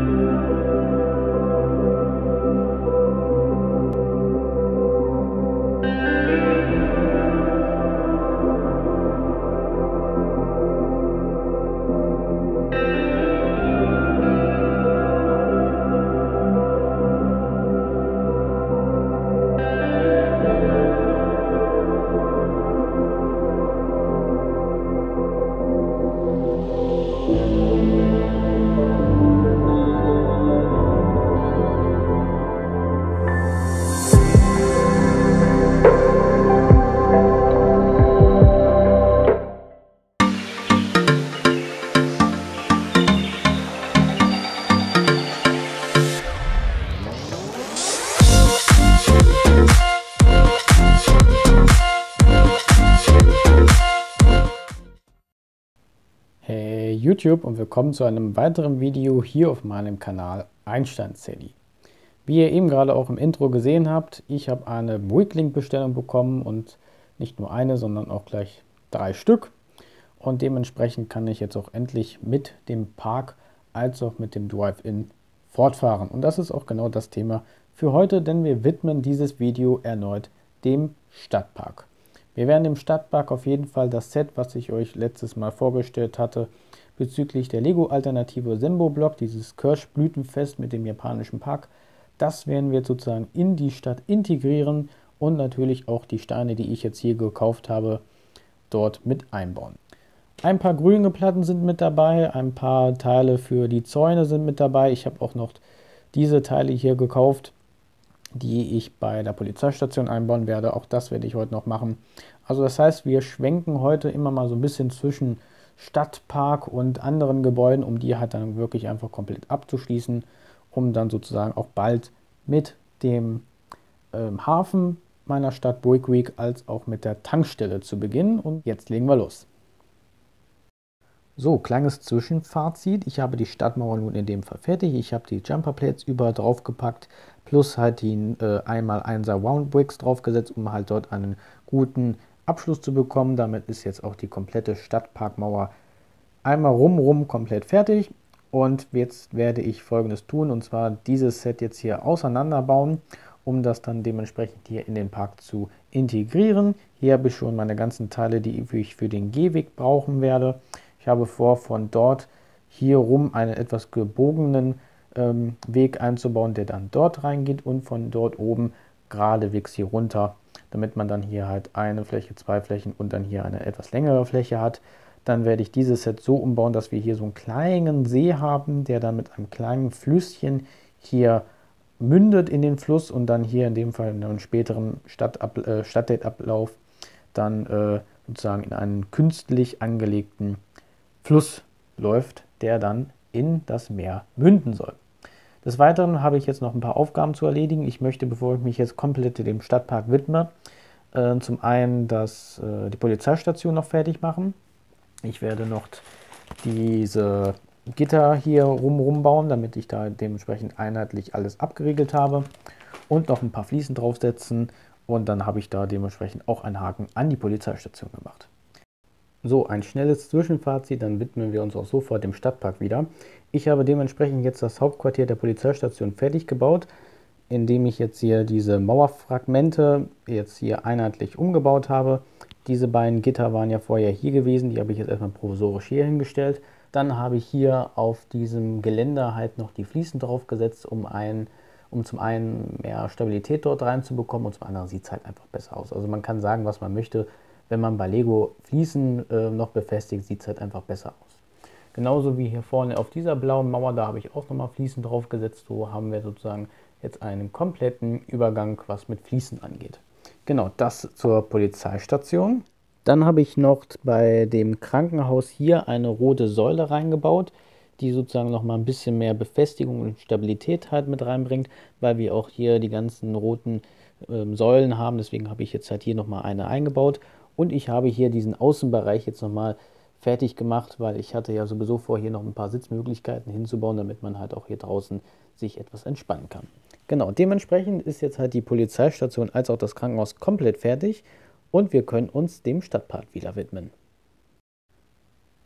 Hey YouTube und willkommen zu einem weiteren Video hier auf meinem Kanal Einstein-Sally. Wie ihr eben gerade auch im Intro gesehen habt, ich habe eine Bricklink-Bestellung bekommen und nicht nur eine, sondern auch gleich 3 Stück. Und dementsprechend kann ich jetzt auch endlich mit dem Park als auch mit dem Drive-In fortfahren. Und das ist auch genau das Thema für heute, denn wir widmen dieses Video erneut dem Stadtpark. Wir werden im Stadtpark auf jeden Fall das Set, was ich euch letztes Mal vorgestellt hatte, bezüglich der Lego-Alternative Sembo-Block, dieses Kirschblütenfest mit dem japanischen Park, das werden wir sozusagen in die Stadt integrieren und natürlich auch die Steine, die ich jetzt hier gekauft habe, dort mit einbauen. Ein paar grüne Platten sind mit dabei, ein paar Teile für die Zäune sind mit dabei. Ich habe auch noch diese Teile hier gekauft, die ich bei der Polizeistation einbauen werde. Auch das werde ich heute noch machen. Also das heißt, wir schwenken heute immer mal so ein bisschen zwischen Stadtpark und anderen Gebäuden, um die halt dann wirklich einfach komplett abzuschließen, um dann sozusagen auch bald mit dem Hafen meiner Stadt Buick als auch mit der Tankstelle zu beginnen. Und jetzt legen wir los. So, kleines Zwischenfazit. Ich habe die Stadtmauer nun in dem Fall fertig. Ich habe die Jumperplates überall drauf gepackt, plus halt die 1x1er Round Bricks draufgesetzt, um halt dort einen guten Abschluss zu bekommen. Damit ist jetzt auch die komplette Stadtparkmauer einmal rum komplett fertig. Und jetzt werde ich Folgendes tun, und zwar dieses Set jetzt hier auseinanderbauen, um das dann dementsprechend hier in den Park zu integrieren. Hier habe ich schon meine ganzen Teile, die ich für den Gehweg brauchen werde. Ich habe vor, von dort hier rum einen etwas gebogenen Weg einzubauen, der dann dort reingeht, und von dort oben geradewegs hier runter, damit man dann hier halt eine Fläche, 2 Flächen und dann hier eine etwas längere Fläche hat. Dann werde ich dieses Set so umbauen, dass wir hier so einen kleinen See haben, der dann mit einem kleinen Flüsschen hier mündet in den Fluss und dann hier in dem Fall in einem späteren Stadtdate-Ablauf dann sozusagen in einen künstlich angelegten Fluss läuft, der dann in das Meer münden soll. Des Weiteren habe ich jetzt noch ein paar Aufgaben zu erledigen. Ich möchte, bevor ich mich jetzt komplett dem Stadtpark widme, zum einen die Polizeistation noch fertig machen. Ich werde noch diese Gitter hier rumbauen, damit ich da dementsprechend einheitlich alles abgeriegelt habe, und noch ein paar Fliesen draufsetzen, und dann habe ich da dementsprechend auch einen Haken an die Polizeistation gemacht. So, ein schnelles Zwischenfazit, dann widmen wir uns auch sofort dem Stadtpark wieder. Ich habe dementsprechend jetzt das Hauptquartier der Polizeistation fertig gebaut, indem ich jetzt hier diese Mauerfragmente jetzt hier einheitlich umgebaut habe. Diese beiden Gitter waren ja vorher hier gewesen, die habe ich jetzt erstmal provisorisch hier hingestellt. Dann habe ich hier auf diesem Geländer halt noch die Fliesen draufgesetzt, um zum einen mehr Stabilität dort reinzubekommen, und zum anderen sieht es halt einfach besser aus. Also man kann sagen, was man möchte. Wenn man bei Lego Fliesen noch befestigt, sieht es halt einfach besser aus. Genauso wie hier vorne auf dieser blauen Mauer, da habe ich auch nochmal Fliesen draufgesetzt. So haben wir sozusagen jetzt einen kompletten Übergang, was mit Fliesen angeht. Genau, das zur Polizeistation. Dann habe ich noch bei dem Krankenhaus hier eine rote Säule reingebaut, die sozusagen nochmal ein bisschen mehr Befestigung und Stabilität halt mit reinbringt, weil wir auch hier die ganzen roten Säulen haben. Deswegen habe ich jetzt halt hier nochmal eine eingebaut. Und ich habe hier diesen Außenbereich jetzt nochmal fertig gemacht, weil ich hatte ja sowieso vor, hier noch ein paar Sitzmöglichkeiten hinzubauen, damit man halt auch hier draußen sich etwas entspannen kann. Genau, dementsprechend ist jetzt halt die Polizeistation als auch das Krankenhaus komplett fertig und wir können uns dem Stadtpark wieder widmen.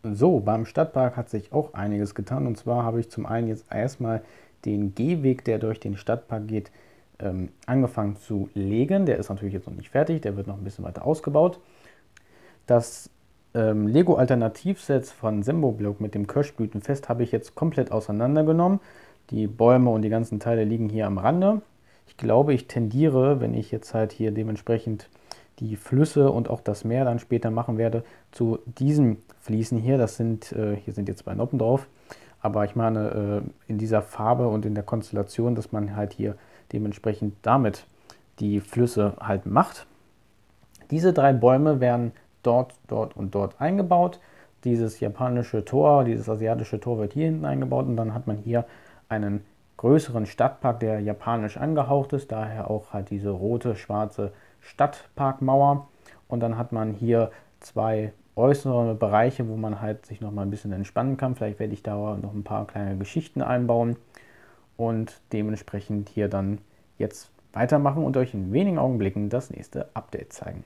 So, beim Stadtpark hat sich auch einiges getan. Und zwar habe ich zum einen jetzt erstmal den Gehweg, der durch den Stadtpark geht, angefangen zu legen. Der ist natürlich jetzt noch nicht fertig, der wird noch ein bisschen weiter ausgebaut. Das Lego-Alternativset von Semboblock mit dem Kirschblütenfest habe ich jetzt komplett auseinandergenommen. Die Bäume und die ganzen Teile liegen hier am Rande. Ich glaube, ich tendiere, wenn ich jetzt halt hier dementsprechend die Flüsse und auch das Meer dann später machen werde, zu diesen Fliesen hier. Das sind, hier sind jetzt 2 Noppen drauf, aber ich meine in dieser Farbe und in der Konstellation, dass man halt hier dementsprechend damit die Flüsse halt macht. Diese 3 Bäume werden dort, dort und dort eingebaut. Dieses japanische Tor, dieses asiatische Tor wird hier hinten eingebaut und dann hat man hier einen größeren Stadtpark, der japanisch angehaucht ist, daher auch halt diese rote, schwarze Stadtparkmauer. Und dann hat man hier 2 äußere Bereiche, wo man halt sich noch mal ein bisschen entspannen kann. Vielleicht werde ich da noch ein paar kleine Geschichten einbauen und dementsprechend hier dann jetzt weitermachen und euch in wenigen Augenblicken das nächste Update zeigen.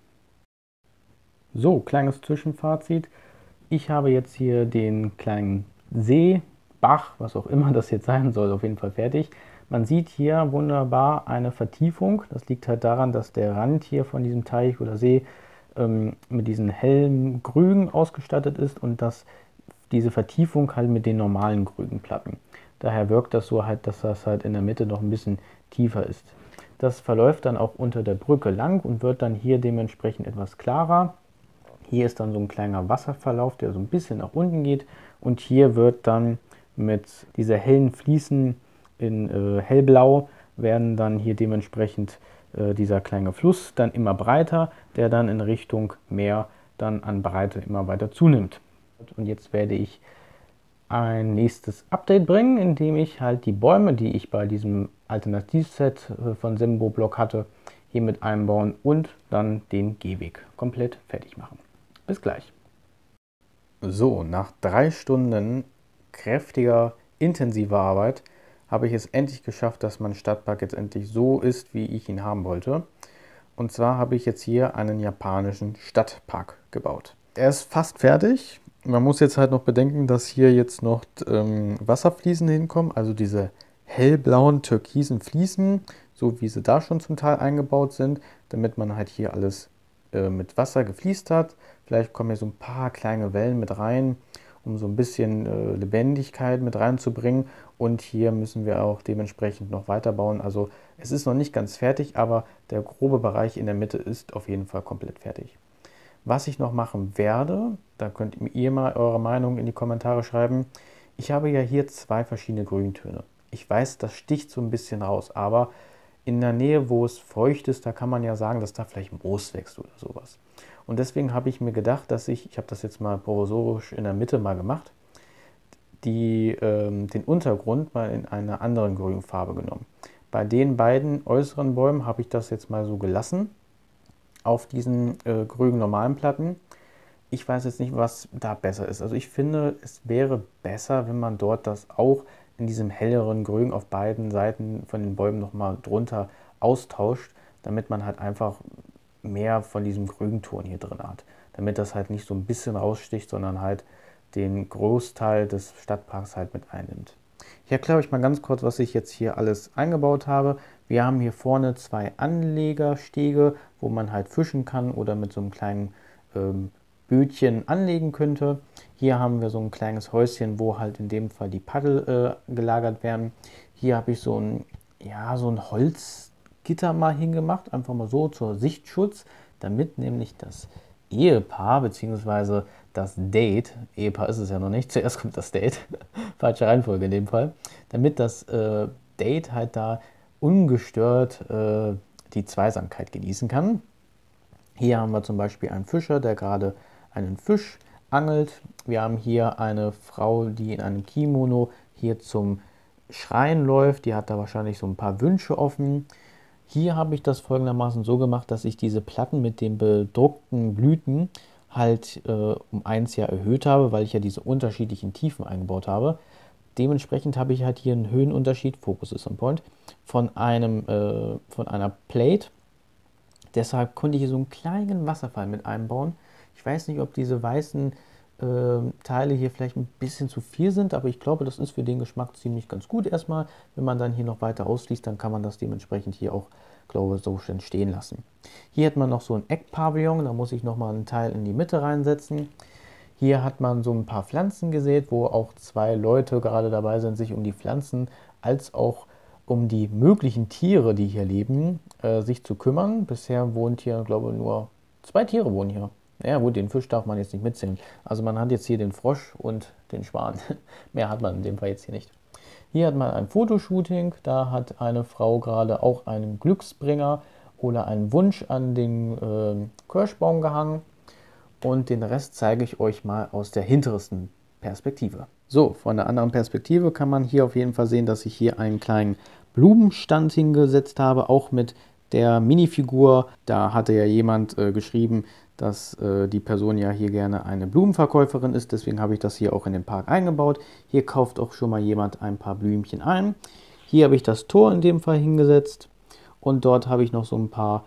So, kleines Zwischenfazit. Ich habe jetzt hier den kleinen See, Bach, was auch immer das jetzt sein soll, auf jeden Fall fertig. Man sieht hier wunderbar eine Vertiefung. Das liegt halt daran, dass der Rand hier von diesem Teich oder See mit diesen hellen Grügen ausgestattet ist und dass diese Vertiefung halt mit den normalen Grügenplatten. Daher wirkt das so halt, dass das halt in der Mitte noch ein bisschen tiefer ist. Das verläuft dann auch unter der Brücke lang und wird dann hier dementsprechend etwas klarer. Hier ist dann so ein kleiner Wasserverlauf, der so ein bisschen nach unten geht und hier wird dann mit dieser hellen Fliesen in hellblau werden dann hier dementsprechend dieser kleine Fluss dann immer breiter, der dann in Richtung Meer dann an Breite immer weiter zunimmt. Und jetzt werde ich ein nächstes Update bringen, indem ich halt die Bäume, die ich bei diesem Alternativset von Semboblock hatte, hier mit einbauen und dann den Gehweg komplett fertig machen. Bis gleich. So, nach 3 Stunden kräftiger, intensiver Arbeit habe ich es endlich geschafft, dass mein Stadtpark jetzt endlich so ist, wie ich ihn haben wollte. Und zwar habe ich jetzt hier einen japanischen Stadtpark gebaut. Er ist fast fertig. Man muss jetzt halt noch bedenken, dass hier jetzt noch Wasserfliesen hinkommen, also diese hellblauen, türkisen Fliesen, so wie sie da schon zum Teil eingebaut sind, damit man halt hier alles mit Wasser gefliest hat. Vielleicht kommen hier so ein paar kleine Wellen mit rein, um so ein bisschen Lebendigkeit mit reinzubringen. Und hier müssen wir auch dementsprechend noch weiterbauen. Also es ist noch nicht ganz fertig, aber der grobe Bereich in der Mitte ist auf jeden Fall komplett fertig. Was ich noch machen werde, da könnt ihr mal eure Meinung in die Kommentare schreiben. Ich habe ja hier 2 verschiedene Grüntöne. Ich weiß, das sticht so ein bisschen raus, aber in der Nähe, wo es feucht ist, da kann man ja sagen, dass da vielleicht Moos wächst oder sowas. Und deswegen habe ich mir gedacht, dass ich habe das jetzt mal provisorisch in der Mitte mal gemacht, den Untergrund mal in einer anderen Grünfarbe genommen. Bei den beiden äußeren Bäumen habe ich das jetzt mal so gelassen, auf diesen grünen normalen Platten. Ich weiß jetzt nicht, was da besser ist. Also ich finde, es wäre besser, wenn man dort das auch in diesem helleren Grün auf beiden Seiten von den Bäumen nochmal drunter austauscht, damit man halt einfach mehr von diesem Grünton hier drin hat. Damit das halt nicht so ein bisschen raussticht, sondern halt den Großteil des Stadtparks halt mit einnimmt. Ich erkläre euch mal ganz kurz, was ich jetzt hier alles eingebaut habe. Wir haben hier vorne 2 Anlegerstege, wo man halt fischen kann oder mit so einem kleinen Bötchen anlegen könnte. Hier haben wir so ein kleines Häuschen, wo halt in dem Fall die Paddel gelagert werden. Hier habe ich so ein Holzgitter mal hingemacht, einfach mal so zur Sichtschutz, damit nämlich das Ehepaar bzw. das Date, Ehepaar ist es ja noch nicht, zuerst kommt das Date, falsche Reihenfolge in dem Fall, damit das Date halt da ungestört die Zweisamkeit genießen kann. Hier haben wir zum Beispiel einen Fischer, der gerade einen Fisch angelt. Wir haben hier eine Frau, die in einem Kimono hier zum Schrein läuft. Die hat da wahrscheinlich so ein paar Wünsche offen. Hier habe ich das folgendermaßen so gemacht, dass ich diese Platten mit den bedruckten Blüten halt um 1 Jahr erhöht habe, weil ich ja diese unterschiedlichen Tiefen eingebaut habe. Dementsprechend habe ich halt hier einen Höhenunterschied, Focus ist on point, von einer Plate. Deshalb konnte ich hier so einen kleinen Wasserfall mit einbauen. Ich weiß nicht, ob diese weißen Teile hier vielleicht ein bisschen zu viel sind, aber ich glaube, das ist für den Geschmack ziemlich ganz gut erstmal. Wenn man dann hier noch weiter ausliest, dann kann man das dementsprechend hier auch, glaube ich, so schön stehen lassen. Hier hat man noch so ein Eckpavillon, da muss ich nochmal einen Teil in die Mitte reinsetzen. Hier hat man so ein paar Pflanzen gesät, wo auch zwei Leute gerade dabei sind, sich um die Pflanzen als auch um die möglichen Tiere, die hier leben, sich zu kümmern. Bisher wohnt hier, glaube ich, nur 2 Tiere wohnen hier. Ja gut, den Fisch darf man jetzt nicht mitzählen. Also man hat jetzt hier den Frosch und den Schwan. Mehr hat man in dem Fall jetzt hier nicht. Hier hat man ein Fotoshooting. Da hat eine Frau gerade auch einen Glücksbringer oder einen Wunsch an den Kirschbaum gehangen. Und den Rest zeige ich euch mal aus der hintersten Perspektive. So, von der anderen Perspektive kann man hier auf jeden Fall sehen, dass ich hier einen kleinen Blumenstand hingesetzt habe, auch mit der Minifigur. Da hatte ja jemand geschrieben, dass die Person ja hier gerne eine Blumenverkäuferin ist. Deswegen habe ich das hier auch in den Park eingebaut. Hier kauft auch schon mal jemand ein paar Blümchen ein. Hier habe ich das Tor in dem Fall hingesetzt. Und dort habe ich noch so ein paar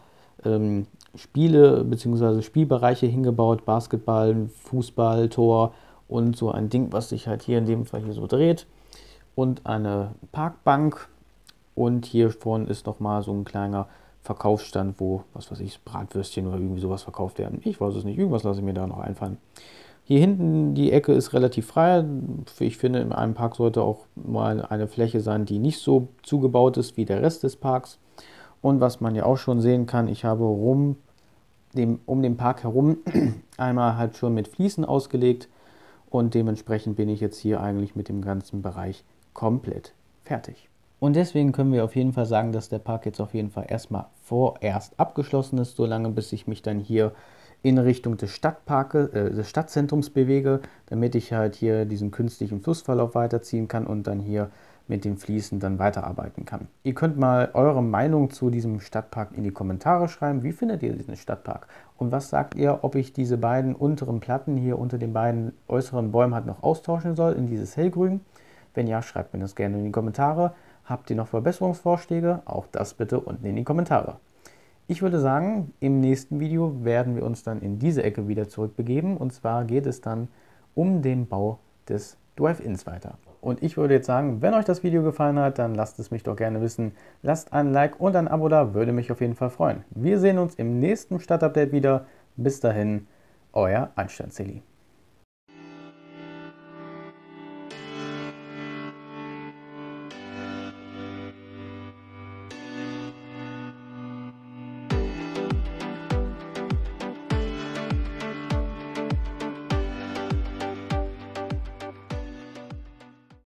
Spiele bzw. Spielbereiche hingebaut. Basketball, Fußball, Tor und so ein Ding, was sich halt hier in dem Fall hier so dreht. Und eine Parkbank. Und hier vorne ist nochmal so ein kleiner Verkaufsstand, wo, was weiß ich, Bratwürstchen oder irgendwie sowas verkauft werden. Ich weiß es nicht, irgendwas lasse ich mir da noch einfallen. Hier hinten die Ecke ist relativ frei. Ich finde, in einem Park sollte auch mal eine Fläche sein, die nicht so zugebaut ist wie der Rest des Parks. Und was man ja auch schon sehen kann, ich habe um den Park herum einmal halt schon mit Fliesen ausgelegt. Und dementsprechend bin ich jetzt hier eigentlich mit dem ganzen Bereich komplett fertig. Und deswegen können wir auf jeden Fall sagen, dass der Park jetzt auf jeden Fall erstmal vorerst abgeschlossen ist, solange bis ich mich dann hier in Richtung des des Stadtzentrums bewege, damit ich halt hier diesen künstlichen Flussverlauf weiterziehen kann und dann hier mit den Fliesen dann weiterarbeiten kann. Ihr könnt mal eure Meinung zu diesem Stadtpark in die Kommentare schreiben. Wie findet ihr diesen Stadtpark? Und was sagt ihr, ob ich diese beiden unteren Platten hier unter den beiden äußeren Bäumen halt noch austauschen soll in dieses Hellgrün? Wenn ja, schreibt mir das gerne in die Kommentare. Habt ihr noch Verbesserungsvorschläge? Auch das bitte unten in die Kommentare. Ich würde sagen, im nächsten Video werden wir uns dann in diese Ecke wieder zurückbegeben. Und zwar geht es dann um den Bau des Drive-Ins weiter. Und ich würde jetzt sagen, wenn euch das Video gefallen hat, dann lasst es mich doch gerne wissen. Lasst ein Like und ein Abo da, würde mich auf jeden Fall freuen. Wir sehen uns im nächsten Stadtupdate wieder. Bis dahin, euer Einstein-Silly.